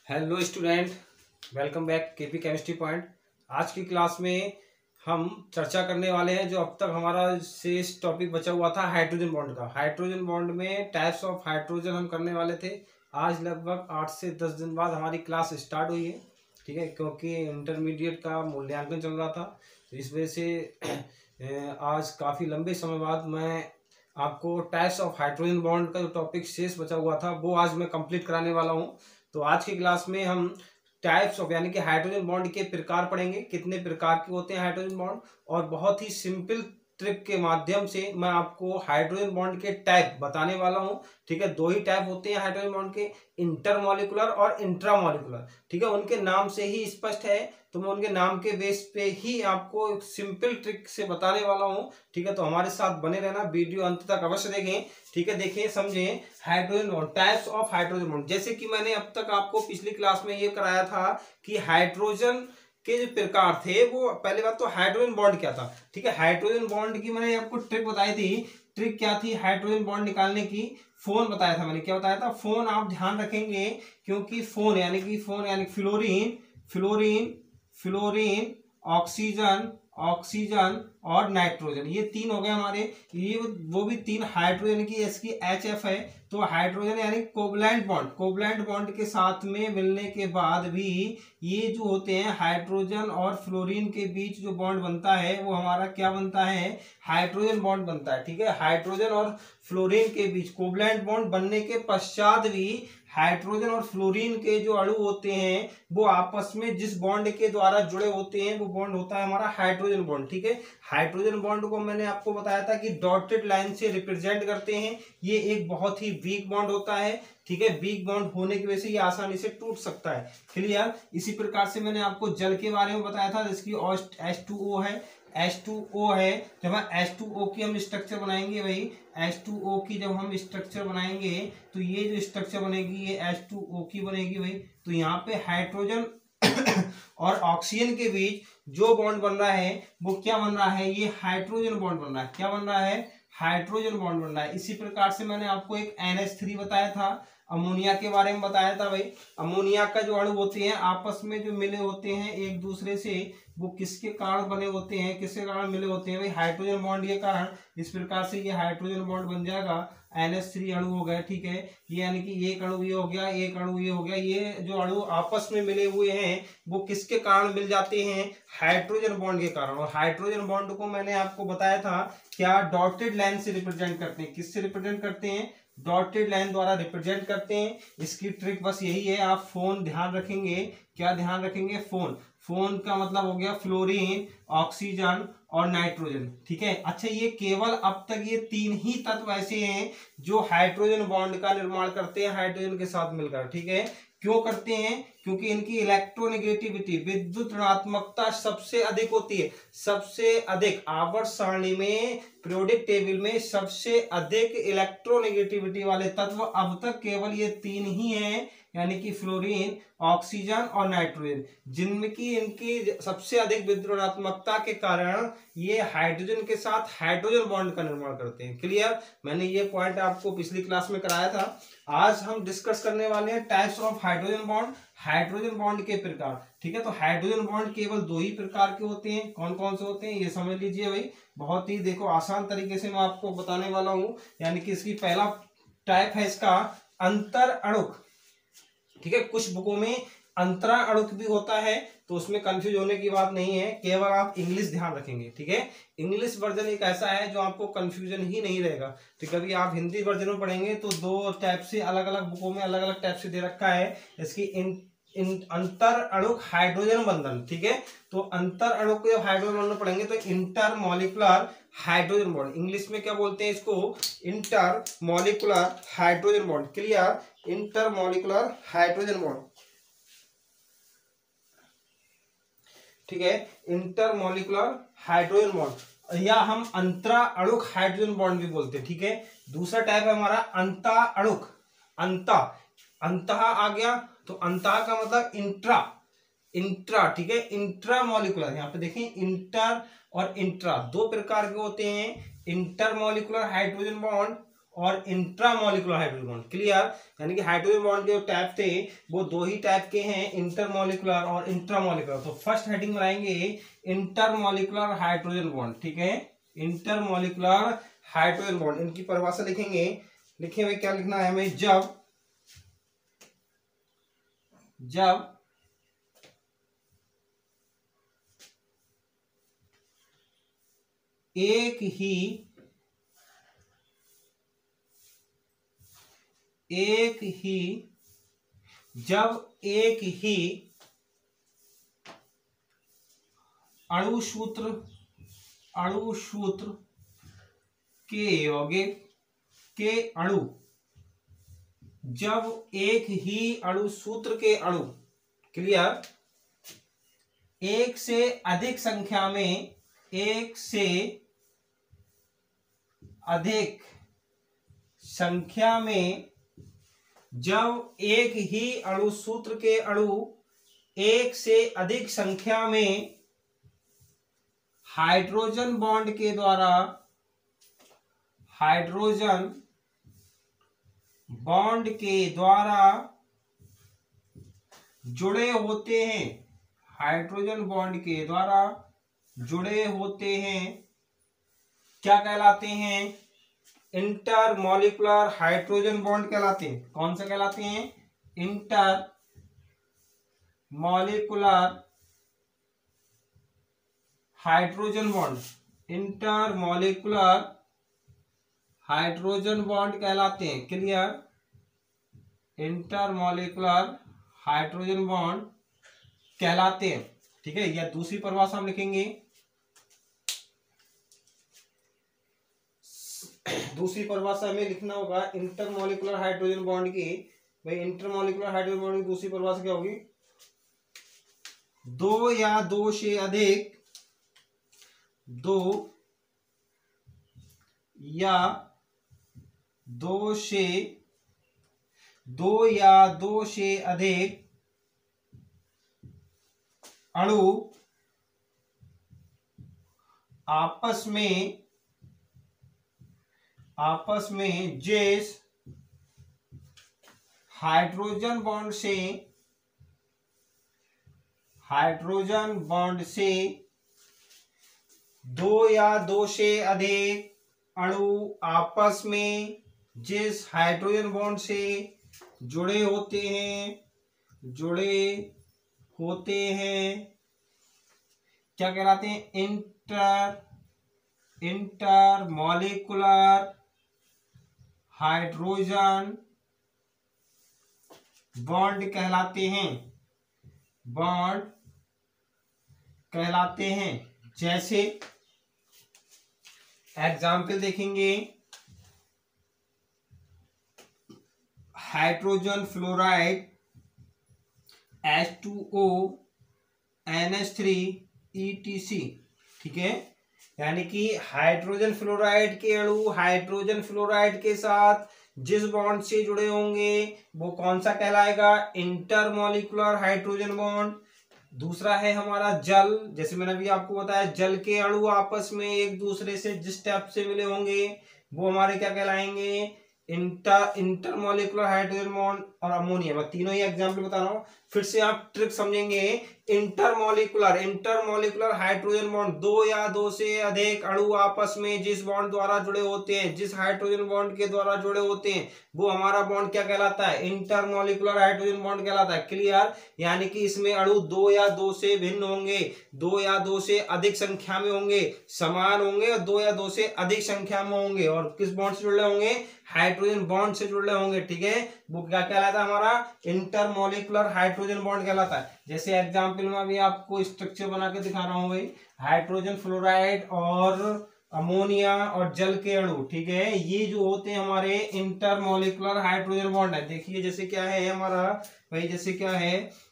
Hello student, welcome back KP chemistry point. आज की class में हम चर्चा करने वाले हैं जो अब तक हमारा शेष टॉपिक बचा हुआ था हाइड्रोजन बॉन्ड का। हाइड्रोजन बॉन्ड में टाइप्स ऑफ हाइड्रोजन हम करने वाले थे। आज लगभग 8 से 10 दिन बाद हमारी क्लास स्टार्ट हुई है, ठीक है, क्योंकि इंटरमीडिएट का मूल्यांकन चल रहा था, तो इस वजह से आज काफ़ी लंबे समय बाद मैं आपको टाइप्स ऑफ हाइड्रोजन बॉन्ड का जो टॉपिक शेष बचा हुआ था वो आज मैं कंप्लीट कराने वाला हूँ। तो आज की क्लास में हम टाइप्स ऑफ यानी कि हाइड्रोजन बॉन्ड के प्रकार पढ़ेंगे, कितने प्रकार के होते हैं हाइड्रोजन बॉन्ड, और बहुत ही सिंपल ट्रिक के माध्यम से मैं आपको हाइड्रोजन बॉन्ड के टाइप बताने वाला हूं। ठीक है, दो ही टाइप होते हैं हाइड्रोजन बॉन्ड के, इंटरमॉलिक्यूलर और इंट्रामॉलिक्यूलर। ठीक है, उनके नाम से ही स्पष्ट है, तो मैं उनके नाम के बेस पे ही आपको एक सिंपल ट्रिक से बताने वाला हूं। ठीक है, तो हमारे साथ बने रहना, वीडियो अंत तक अवश्य देखें। ठीक है, देखें समझें। Hydrogen bond, types of hydrogen bond, जैसे कि मैंने अब तक आपको पिछली क्लास में ये कराया था कि हाइड्रोजन के जो प्रकार थे, वो पहले बात तो हाइड्रोजन बॉन्ड क्या था। ठीक है, हाइड्रोजन बॉन्ड की मैंने आपको ट्रिक बताई थी। ट्रिक क्या थी हाइड्रोजन बॉन्ड निकालने की? फोन बताया था मैंने। क्या बताया था? फोन। आप ध्यान रखेंगे क्योंकि फोन यानी fluorine, fluorine, fluorine, oxygen, oxygen और नाइट्रोजन, ये तीन हो गए हमारे। ये वो भी तीन हाइड्रोजन की, इसकी HF है, तो हाइड्रोजन यानी कोवलेंट बॉन्ड, कोवलेंट बॉन्ड के साथ में मिलने के बाद भी ये जो होते हैं हाइड्रोजन और फ्लोरीन के बीच जो बॉन्ड बनता है वो हमारा क्या बनता है? हाइड्रोजन बॉन्ड बनता है। ठीक है, हाइड्रोजन और फ्लोरीन के बीच कोवलेंट बॉन्ड बनने के पश्चात भी हाइड्रोजन और फ्लोरीन के जो अणु होते हैं वो आपस में जिस बॉन्ड के द्वारा जुड़े होते हैं वो बॉन्ड होता है हमारा हाइड्रोजन बॉन्ड। ठीक है, हाइड्रोजन बॉन्ड को मैंने आपको बताया था कि डॉटेड लाइन से रिप्रेजेंट करते हैं। ये एक बहुत ही वीक बॉन्ड होता है। ठीक है, वीक बॉन्ड होने की वजह से ये आसानी से टूट सकता है। क्लियर? इसी प्रकार से मैंने आपको जल के बारे में बताया था, जिसकी H2O है, H2O है। जब हम H2O की हम स्ट्रक्चर बनाएंगे भाई, H2O की जब हम स्ट्रक्चर बनाएंगे तो ये जो स्ट्रक्चर बनेगी ये H2O की बनेगी भाई। तो यहाँ पे हाइड्रोजन और ऑक्सीजन के बीच जो बॉन्ड बन रहा है वो क्या बन रहा है? ये हाइड्रोजन बॉन्ड बन रहा है। क्या बन रहा है? हाइड्रोजन बॉन्ड बन रहा है। इसी प्रकार से मैंने आपको एक NH3 बताया था, अमोनिया के बारे में बताया था भाई। अमोनिया का जो अणु होते हैं आपस में जो मिले होते हैं एक दूसरे से, वो किसके कारण बने होते हैं, किसके कारण मिले होते हैं भाई? हाइड्रोजन बॉन्ड के कारण। इस प्रकार से ये हाइड्रोजन बॉन्ड बन जाएगा, NH3 अणु हो गया। ठीक है, ये यानी कि एक अणु ये हो गया, एक अणु ये हो गया। ये जो अणु आपस में मिले हुए हैं वो किसके कारण मिल जाते हैं? हाइड्रोजन बॉन्ड के कारण। और हाइड्रोजन बॉन्ड को मैंने आपको बताया था क्या डॉटेड लाइन से रिप्रेजेंट करते हैं। किससे रिप्रेजेंट करते हैं? डॉटेड लाइन द्वारा रिप्रेजेंट करते हैं। इसकी ट्रिक बस यही है, आप फोन ध्यान रखेंगे। क्या ध्यान रखेंगे? फोन। फोन का मतलब हो गया फ्लोरीन, ऑक्सीजन और नाइट्रोजन। ठीक है, अच्छा, ये केवल अब तक ये तीन ही तत्व ऐसे हैं जो हाइड्रोजन बॉन्ड का निर्माण करते हैं हाइड्रोजन के साथ मिलकर। ठीक है, क्यों करते हैं? क्योंकि इनकी इलेक्ट्रोनेगेटिविटी, विद्युत ऋणात्मकता सबसे अधिक होती है। सबसे अधिक आवर्त सारणी में, पीरियोडिक टेबल में सबसे अधिक इलेक्ट्रोनेगेटिविटी वाले तत्व अब तक केवल ये तीन ही हैं, यानी कि फ्लोरीन, ऑक्सीजन और नाइट्रोजन, जिनमें की इनकी सबसे अधिक विद्युत ऋणात्मकता के कारण ये हाइड्रोजन के साथ हाइड्रोजन बॉन्ड का निर्माण करते हैं। क्लियर? मैंने ये पॉइंट आपको पिछली क्लास में कराया था। आज हम डिस्कस करने वाले हैं types of hydrogen bond, hydrogen bond के प्रकार। ठीक है, तो हाइड्रोजन बॉन्ड केवल दो ही प्रकार के होते हैं। कौन कौन से होते हैं ये समझ लीजिए भाई। बहुत ही देखो आसान तरीके से मैं आपको बताने वाला हूं। यानी कि इसकी पहला टाइप है इसका अंतर अणुक। ठीक है, कुछ बुकों में अंतरा अणुक भी होता है, तो उसमें कंफ्यूज होने की बात नहीं है, केवल आप इंग्लिश ध्यान रखेंगे। ठीक है, इंग्लिश वर्जन एक ऐसा है जो आपको कंफ्यूजन ही नहीं रहेगा। तो कभी आप हिंदी वर्जन में पढ़ेंगे तो दो टाइप से अलग अलग बुकों में अलग अलग टाइप से दे रखा है इसकी अंतर अणुक हाइड्रोजन बंधन। ठीक है, तो अंतर अणुक जब हाइड्रोजन बंधन पढ़ेंगे तो inter molecular hydrogen bond, English में क्या बोलते हैं इसको? Inter molecular hydrogen bond. Clear? Inter molecular hydrogen bond. ठीक है, इंटर मॉलिक्यूलर हाइड्रोजन बॉन्ड, या हम अंतरा अणुक हाइड्रोजन बॉन्ड भी बोलते हैं। ठीक है, दूसरा टाइप है हमारा अंता अणुक। अंता, अंतः आ गया तो अंतः का मतलब इंट्रा, इंट्रा। ठीक है, इंट्रा मॉलिक्यूलर, यहाँ पे देखें इंटर और इंट्रा दो प्रकार के होते हैं, इंटर मॉलिक्यूलर हाइड्रोजन बॉन्ड और इंट्रामोलिकुलर हाइड्रोजन बॉन्ड। क्लियर? यानी कि हाइड्रोजन बॉन्ड के जो टाइप थे वो दो ही टाइप के हैं, इंटरमोलिकुलर और इंट्रामोलिकुलर। तो फर्स्ट हेडिंग बनाएंगे इंटरमोलिकुलर हाइड्रोजन बॉन्ड। ठीक है, इंटरमोलिकुलर हाइड्रोजन बॉन्ड, इनकी परिभाषा लिखेंगे। लिखे हुए क्या लिखना है हमें, जब एक ही अणुसूत्र के यौगिक के अणु, जब एक ही अणुसूत्र के अणु, क्लियर, एक से अधिक संख्या में जब एक ही अणुसूत्र के अणु एक से अधिक संख्या में हाइड्रोजन बॉन्ड के द्वारा जुड़े होते हैं, हाइड्रोजन बॉन्ड के द्वारा जुड़े होते हैं, क्या कहलाते हैं, इंटरमोलिकुलर हाइड्रोजन बॉन्ड कहलाते हैं। कौन सा कहलाते हैं, intermolecular hydrogen bond, intermolecular hydrogen bond कहलाते हैं। क्लियर? इंटरमोलिकुलर हाइड्रोजन बॉन्ड कहलाते हैं। ठीक है, या दूसरी परिभाषा हम लिखेंगे, दूसरी परिभाषा हमें लिखना होगा इंटरमोलिकुलर हाइड्रोजन बॉन्ड की। भाई इंटरमोलिकुलर हाइड्रोजन बॉन्ड की दूसरी परिभाषा क्या होगी, दो या दो से अधिक अणु आपस में जिस हाइड्रोजन बॉन्ड से दो या दो से अधिक अणु आपस में जिस हाइड्रोजन बॉन्ड से जुड़े होते हैं क्या कहलाते हैं, इंटरमोलिकुलर हाइड्रोजन बॉन्ड कहलाते हैं। जैसे एग्जाम्पल देखेंगे, hydrogen fluoride H2O NH3 ETC। ठीक है, यानी कि हाइड्रोजन फ्लोराइड के अणु हाइड्रोजन फ्लोराइड के साथ जिस बॉन्ड से जुड़े होंगे वो कौन सा कहलाएगा, इंटरमोलिकुलर हाइड्रोजन बॉन्ड। दूसरा है हमारा जल, जैसे मैंने अभी आपको बताया जल के अणु आपस में एक दूसरे से जिस टाइप से मिले होंगे वो हमारे क्या कहलाएंगे, इंटरमोलिकुलर हाइड्रोजन बॉन्ड। और अमोनिया, मैं तीनों ही एग्जांपल बता रहा हूं, फिर से आप ट्रिक समझेंगे। इंटरमोलिकुलर हाइड्रोजन बॉन्ड, दो या दो से अधिक अणु आपस में जिस बॉन्ड द्वारा जुड़े होते हैं, जिस हाइड्रोजन बॉन्ड के द्वारा जुड़े होते हैं वो हमारा बॉन्ड क्या कहलाता है, इंटरमोलिकुलर हाइड्रोजन बॉन्ड कहलाता है। क्लियर? यानी कि इसमें अणु दो या दो से भिन्न होंगे, दो या दो से अधिक संख्या में होंगे, समान होंगे, और दो या दो से अधिक संख्या में होंगे, और किस बॉन्ड से जुड़े होंगे, हाइड्रोजन बॉन्ड से जुड़े होंगे। ठीक है, वो क्या कहलाता है, हमारा इंटरमोलिकुलर हाइड्रोजन बॉन्ड कहलाता है। जैसे एग्जांपल में अभी आपको स्ट्रक्चर बना के दिखा रहा हूं भाई, हाइड्रोजन फ्लोराइड और अमोनिया और जल के अणु। ठीक है, ये जो होते हैं हमारे इंटरमोलिकुलर हाइड्रोजन बॉन्ड है। देखिए जैसे क्या है हमारा भाई, जैसे क्या है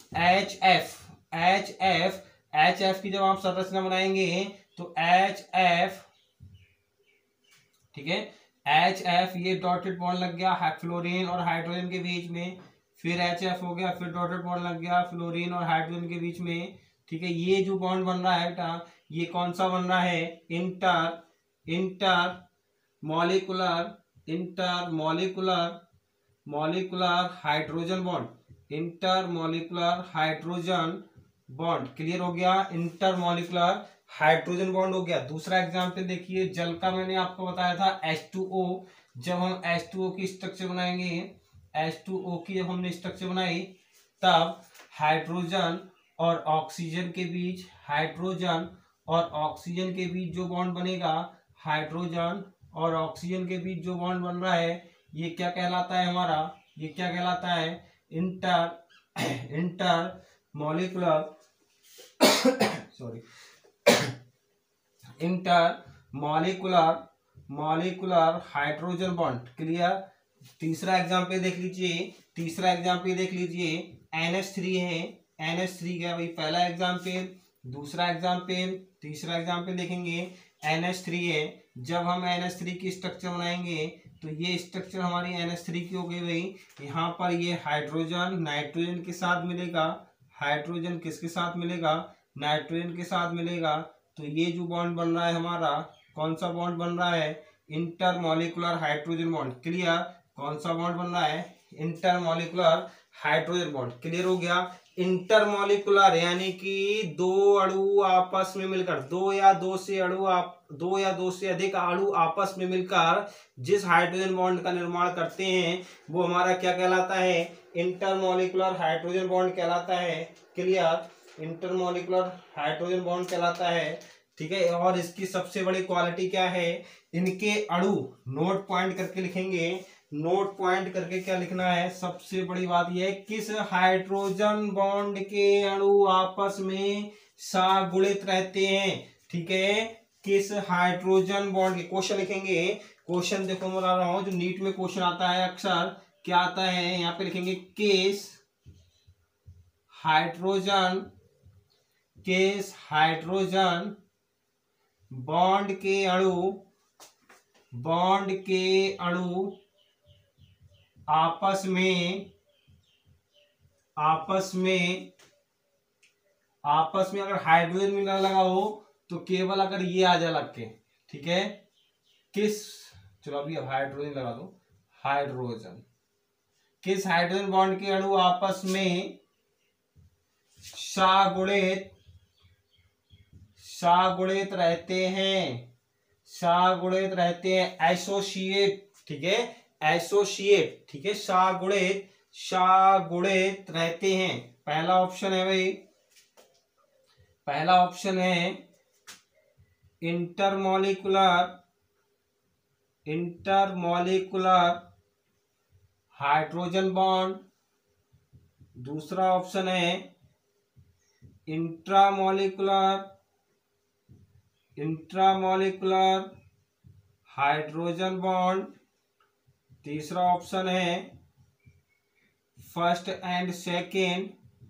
HF की जब आप संरचना बनाएंगे तो HF, ठीक है, HF ये डॉटेड बॉन्ड लग गया फ्लोरीन और हाइड्रोजन के बीच में, फिर HF हो गया, फिर डॉटेड बॉन्ड लग गया फ्लोरीन और हाइड्रोजन के बीच में। ठीक है, ये जो बॉन्ड बन रहा है बेटा, ये कौन सा बन रहा है, inter molecular molecular hydrogen bond, intermolecular hydrogen bond. Clear हो गया, इंटरमॉलिक्यूलर हाइड्रोजन बॉन्ड हो गया। दूसरा एग्जांपल देखिए, जल का मैंने आपको बताया था H2O। जब हम H2O की स्ट्रक्चर बनाएंगे, H2O की जब हमने स्ट्रक्चर बनाई, तब हाइड्रोजन और ऑक्सीजन के बीच, हाइड्रोजन और ऑक्सीजन के बीच जो बॉन्ड बनेगा, हाइड्रोजन और ऑक्सीजन के बीच जो बॉन्ड बन रहा है, ये क्या कहलाता है हमारा, ये क्या कहलाता है, inter molecular sorry molecular hydrogen bond. Clear. तीसरा एग्जांपल देख लीजिए, NH3 है, NH3 क्या भाई, पहला एग्जांपल, दूसरा एग्जांपल, तीसरा एग्जांपल देखेंगे, NH3 है। जब हम NH3 की स्ट्रक्चर बनाएंगे तो ये स्ट्रक्चर हमारी NH3 की हो गई भाई। यहाँ पर ये हाइड्रोजन नाइट्रोजन के साथ मिलेगा, हाइड्रोजन किसके साथ मिलेगा, नाइट्रोजन के साथ मिलेगा। तो ये जो बॉन्ड बन रहा है हमारा, कौन सा बॉन्ड बन रहा है, इंटरमॉलिक्यूलर हाइड्रोजन बॉन्ड। क्लियर। कौन सा बॉन्ड बन रहा है, इंटरमॉलिक्यूलर हाइड्रोजन बॉन्ड। क्लियर हो गया। इंटरमॉलिक्यूलर यानी कि दो अणु आपस में मिलकर, दो या दो से अधिक अणु आपस में मिलकर जिस हाइड्रोजन बॉन्ड का निर्माण करते हैं, वो हमारा क्या कहलाता है, इंटरमॉलिक्यूलर हाइड्रोजन बॉन्ड कहलाता है। क्लियर। इंटरमॉलिक्यूलर हाइड्रोजन बॉन्ड कहलाता है। ठीक है। और इसकी सबसे बड़ी क्वालिटी क्या है, इनके अणु, नोट पॉइंट करके लिखेंगे, नोट पॉइंट करके क्या लिखना है, सबसे बड़ी बात यह है, किस हाइड्रोजन बॉन्ड के अणु आपस में सागुणित रहते हैं। ठीक है, किस हाइड्रोजन बॉन्ड के, क्वेश्चन लिखेंगे। क्वेश्चन देखो मैं बता रहा हूं, जो नीट में क्वेश्चन आता है अक्सर, क्या आता है, यहाँ पे लिखेंगे किस हाइड्रोजन बॉन्ड के अणु आपस में अगर हाइड्रोजन मिलने लगा हो तो केवल अगर ये आ जाए लग के। ठीक है, चलो अभी अब हाइड्रोजन लगा दो, किस हाइड्रोजन बॉन्ड के अणु आपस में सागुणित रहते हैं, एसोसिएट। ठीक है, एसोसिएट। ठीक है, सागुणित रहते हैं। पहला ऑप्शन है भाई, पहला ऑप्शन है इंटरमॉलिक्यूलर हाइड्रोजन बॉन्ड। दूसरा ऑप्शन है इंट्रामॉलिक्यूलर हाइड्रोजन बॉन्ड। तीसरा ऑप्शन है फर्स्ट एंड सेकेंड।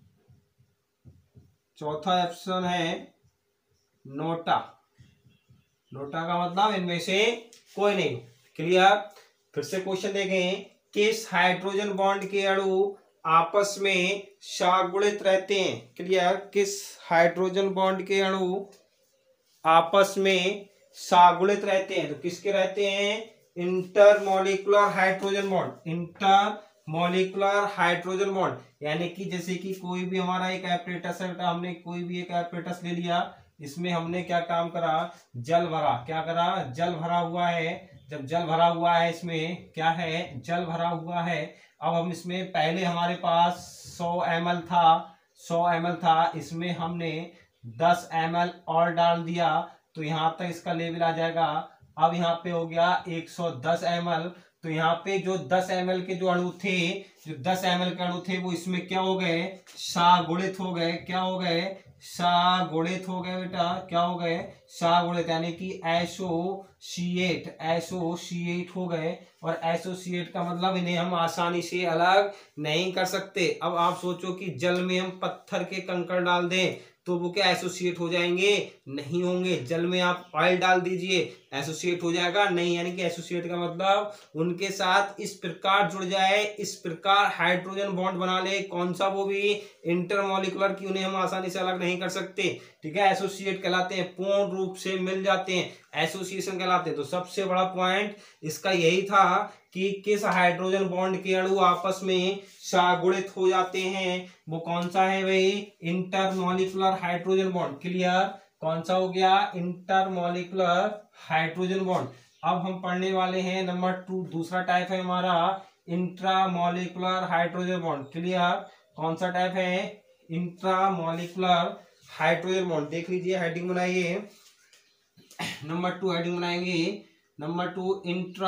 चौथा ऑप्शन है नोटा का मतलब इनमें से कोई नहीं। क्लियर। फिर से क्वेश्चन देखें, किस हाइड्रोजन बॉन्ड के अणु आपस में सागुणित रहते हैं। क्लियर, किस हाइड्रोजन बॉन्ड के अणु आपस में सागुणित रहते हैं, तो किसके रहते हैं, इंटरमॉलिक्यूलर हाइड्रोजन बॉन्ड। यानी कि जैसे कि कोई भी हमारा एक एपरेटस है, हमने कोई भी एक एपरेटस ले लिया, इसमें हमने क्या काम करा, जल भरा। क्या करा, जल भरा हुआ है। जब जल भरा हुआ है, इसमें क्या है, जल भरा हुआ है। अब हम इसमें, पहले हमारे पास 100 ml था, इसमें हमने 10 ml और डाल दिया, तो यहाँ तक इसका लेवल आ जाएगा। अब यहाँ पे हो गया 110 ml। तो यहाँ पे जो 10 ml के जो अणु थे, वो इसमें क्या हो गए, सागुणित हो गए। क्या हो गए, सागुणित हो गए बेटा। क्या हो गए, सागुणित, यानी कि एसोसिएट हो गए। और एसोसिएट का मतलब इन्हें हम आसानी से अलग नहीं कर सकते। अब आप सोचो कि जल में हम पत्थर के कंकड़ डाल दें तो वो क्या एसोसिएट हो जाएंगे, नहीं होंगे। जल में आप ऑयल डाल दीजिए, एसोसिएट हो जाएगा नहीं, यानी कि एसोसिएट का मतलब उनके साथ इस प्रकार जुड़ जाए, इस प्रकार हाइड्रोजन बॉन्ड बना ले, कौन सा, वो भी इंटरमॉलिकुलर की उन्हें हम आसानी से अलग नहीं कर सकते, ठीक है। एसोसिएट कहलाते हैं, पूर्ण रूप से मिल जाते हैं, एसोसिएशन कहलाते हैं। तो सबसे बड़ा पॉइंट इसका यही था कि किस हाइड्रोजन बॉन्ड के अणु आपस में सागुणित हो जाते हैं, वो कौन सा है भाई, इंटरमॉलिकुलर हाइड्रोजन बॉन्ड। क्लियर, कौन सा हो गया, इंटरमॉलिकुलर हाइड्रोजन बॉन्ड। अब हम पढ़ने वाले हैं नंबर 2, दूसरा टाइप है हमारा इंट्रामॉलिकुलर हाइड्रोजन बॉन्ड। क्लियर, कौन सा टाइप है, इंट्रामॉलिकुलर हाइड्रोजन बॉन्ड। देख लीजिए, हेडिंग बनाइए, नंबर 2 हेडिंग बनाएंगे, number 2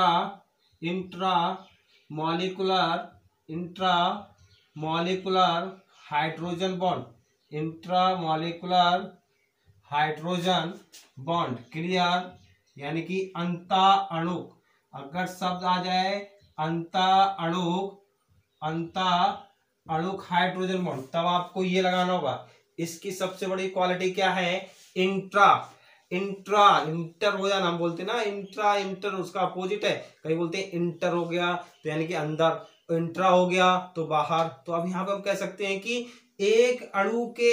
intramolecular hydrogen bond, intramolecular hydrogen bond. Clear, यानी कि अंतःअणुक, अगर शब्द आ जाए अंतःअणुक हाइड्रोजन बॉन्ड, तब आपको ये लगाना होगा। इसकी सबसे बड़ी क्वालिटी क्या है, इंटर हो जाना, हम बोलते हैं ना इंटर उसका अपोजिट है, कहीं बोलते हैं इंटर हो गया तो यानी कि अंदर, इंट्रा हो गया तो बाहर। तो अब यहाँ पे हम कह सकते हैं कि एक अणु के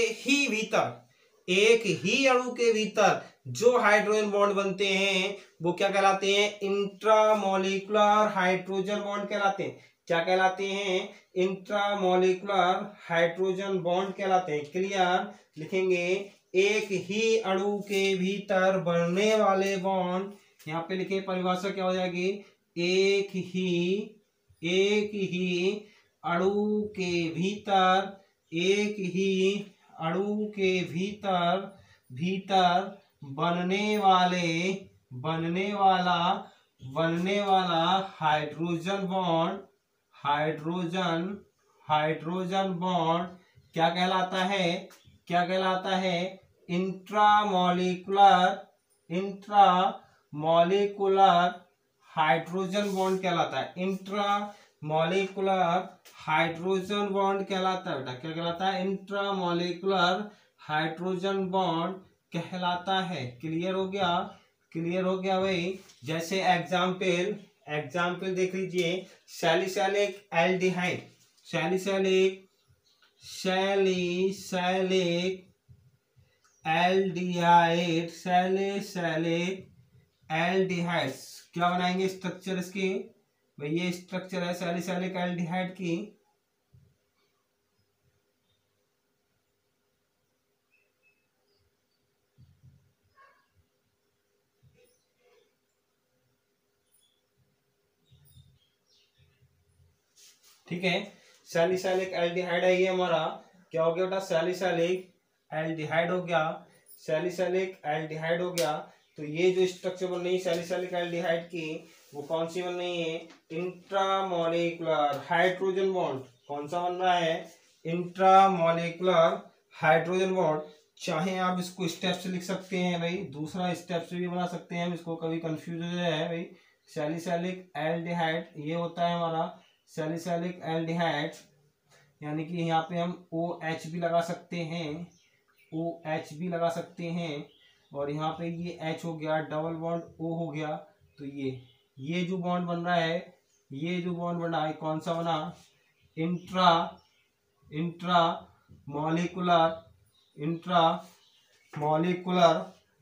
भीतर जो हाइड्रोजन बॉन्ड बनते हैं वो क्या कहलाते हैं, इंट्रामॉलिकुलर हाइड्रोजन बॉन्ड कहलाते हैं। क्या कहलाते हैं, इंट्रामॉलिकुलर हाइड्रोजन बॉन्ड कहलाते हैं। क्लियर, लिखेंगे, एक ही अणु के भीतर बनने वाले बॉन्ड, यहाँ पे लिखे परिभाषा क्या हो जाएगी, एक ही अणु के भीतर बनने वाला हाइड्रोजन बॉन्ड क्या कहलाता है, इंट्रामॉलिकुलर हाइड्रोजन बॉन्ड कहलाता है। इंट्रामॉलिकुलर हाइड्रोजन बॉन्ड कहलाता है बेटा, क्या कहलाता है, इंट्रामॉलिकुलर हाइड्रोजन बॉन्ड कहलाता है। क्लियर हो गया भाई। जैसे एग्जाम्पल देख लीजिए, सैलिसैलिक एल्डिहाइड, सैलिसैलिक एल्डिहाइड्स क्या बनाएंगे, स्ट्रक्चर इसकी, भाई ये स्ट्रक्चर है सैलिसैलिक एल्डिहाइड की। ठीक है, सैलिसैलिक एल्डिहाइड है ये हमारा, क्या हो गया बेटा, सैलिसैलिक एल्डिहाइड हो गया, सैलिसैलिक एल्डिहाइड हो गया। तो ये जो स्ट्रक्चर बन रही है सैलिसैलिक एल्डिहाइड की, वो कौन सी बन रही है, इंट्रामॉलिकुलर हाइड्रोजन बॉन्ड। कौन सा बन रहा है, इंट्रामॉलिकुलर हाइड्रोजन बॉन्ड। चाहे आप इसको स्टेप से लिख सकते हैं भाई, दूसरा स्टेप से भी बना सकते हैं, इसको कभी कंफ्यूज हो जाए भाई। सैलिसैलिक एल्डिहाइड ये होता है हमारा सैलिसैलिक एल्डिहाइड, यानी कि यहाँ पे हम OH भी लगा सकते हैं, OH भी लगा सकते हैं, और यहाँ पे ये H हो गया, डबल बॉन्ड O हो गया। तो ये जो बॉन्ड बन रहा है, कौन सा बना, intramolecular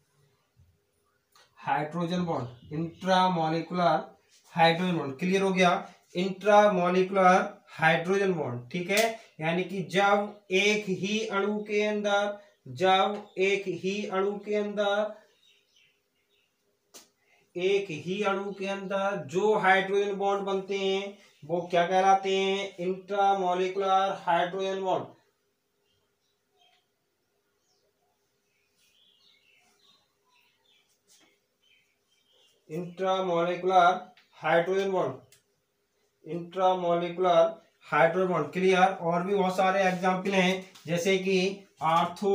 hydrogen bond, intramolecular hydrogen bond. Clear हो गया, इंट्रामॉलिकुलर हाइड्रोजन बॉन्ड, ठीक है। यानी कि जब एक ही अणु के अंदर जो हाइड्रोजन बॉन्ड बनते हैं वो क्या कहलाते हैं, intramolecular hydrogen bond. Intramolecular hydrogen bond, clear. और भी बहुत सारे एग्जाम्पल हैं, जैसे कि ऑर्थो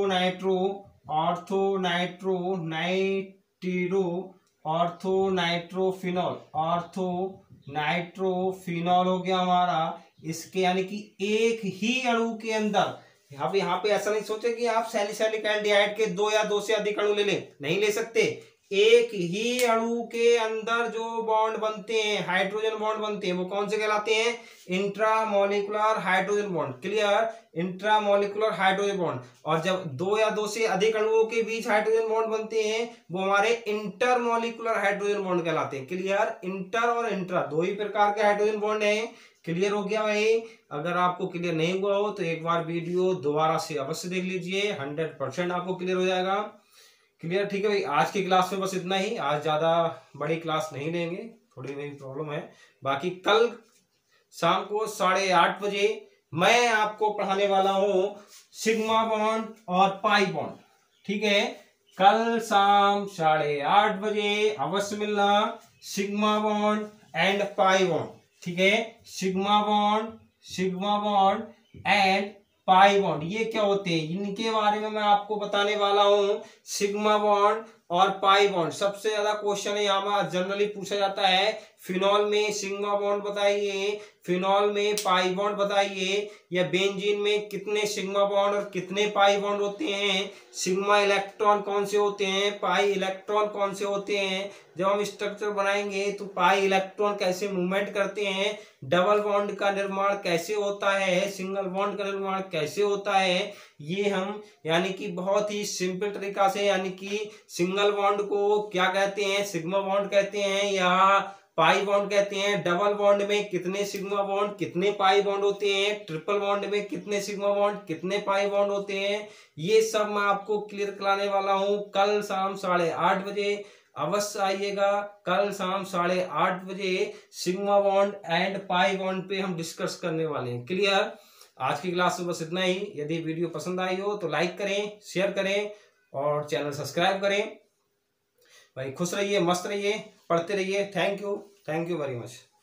नाइट्रोफिनॉल हो गया हमारा। इसके यानी कि एक ही अणु के अंदर, यहाँ पे ऐसा नहीं सोचे कि आप सैलिसैलिक एल्डिहाइड के 2 या 2 से अधिक अणु ले लें, नहीं ले सकते। एक ही अणु के अंदर जो बॉन्ड बनते हैं, हाइड्रोजन बॉन्ड बनते हैं, वो कौन से कहलाते हैं? Intramolecular hydrogen bond. Clear? Intramolecular hydrogen bond. और जब दो या दो से अधिक अणुओं के बीच हाइड्रोजन बॉन्ड बनते हैं वो हमारे इंटरमॉलिक्यूलर हाइड्रोजन बॉन्ड कहलाते हैं। क्लियर? इंटर और इंट्रा दो ही प्रकार के हाइड्रोजन बॉन्ड हैं। क्लियर हो गया भाई? अगर आपको क्लियर नहीं हुआ हो तो एक बार वीडियो दोबारा से अवश्य देख लीजिए, 100% आपको क्लियर हो जाएगा। क्लियर? ठीक है भाई, आज की क्लास में बस इतना ही। आज ज्यादा बड़ी क्लास नहीं लेंगे, थोड़ी मेरी प्रॉब्लम है। बाकी कल शाम को 8:30 बजे मैं आपको पढ़ाने वाला हूं सिग्मा बॉन्ड और पाई बॉन्ड। ठीक है? कल शाम 8:30 बजे अवश्य मिलना, sigma bond and pi bond. ठीक है? Sigma bond and pi bond ये क्या होते हैं, इनके बारे में मैं आपको बताने वाला हूं। सिग्मा बॉन्ड और पाई बॉन्ड सबसे ज्यादा क्वेश्चन यहाँ जनरली पूछा जाता है। फिनॉल में सिग्मा बॉन्ड बताइए, फिनॉल में पाई बॉन्ड बताइए, या बेंजीन में कितने सिग्मा बॉन्ड और कितने पाई बॉन्ड होते हैं, सिग्मा इलेक्ट्रॉन कौन से होते हैं, पाई इलेक्ट्रॉन कौन से होते हैं। जब हम स्ट्रक्चर बनाएंगे तो पाई इलेक्ट्रॉन कैसे मूवमेंट करते हैं, डबल बॉन्ड का निर्माण कैसे होता है, सिंगल बॉन्ड का निर्माण कैसे होता है, ये हम यानी कि बहुत ही सिंपल तरीका से, यानी कि सिंगल बॉन्ड को क्या कहते हैं, सिग्मा बॉन्ड कहते हैं या पाई बॉन्ड कहते हैं। डबल बॉन्ड में कितने सिग्मा बॉन्ड कितने पाई बॉन्ड होते हैं, ट्रिपल बॉन्ड में कितने सिग्मा बॉन्ड कितने पाई बॉन्ड होते हैं, ये सब मैं आपको क्लियर कराने वाला हूं। कल शाम 8:30 बजे अवश्य आइएगा। कल शाम 8:30 बजे sigma bond and pi bond पे हम डिस्कस करने वाले हैं। क्लियर? आज की क्लास में बस इतना ही। यदि वीडियो पसंद आई हो तो लाइक करें, शेयर करें और चैनल सब्सक्राइब करें। भाई खुश रहिए, मस्त रहिए, पढ़ते रहिए। Thank you very much.